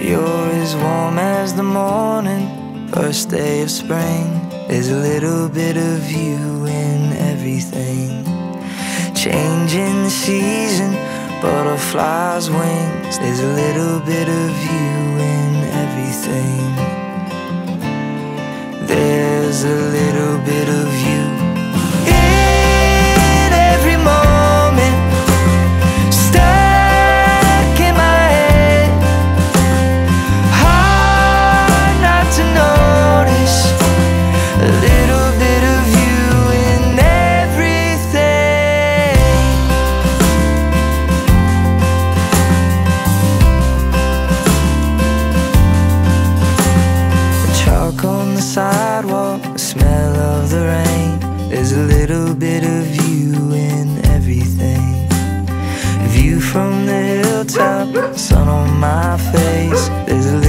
You're as warm as the morning, first day of spring. There's a little bit of you in everything. Changing the season, butterflies' wings. There's a little bit of you in everything. There's a little bit of you in every moment, stuck in my head. Hard not to notice a little bit of you in everything. The chalk on the sidewalk, the smell of the rain. There's a little bit of you in everything. View from the hilltop, sun on my face. There's a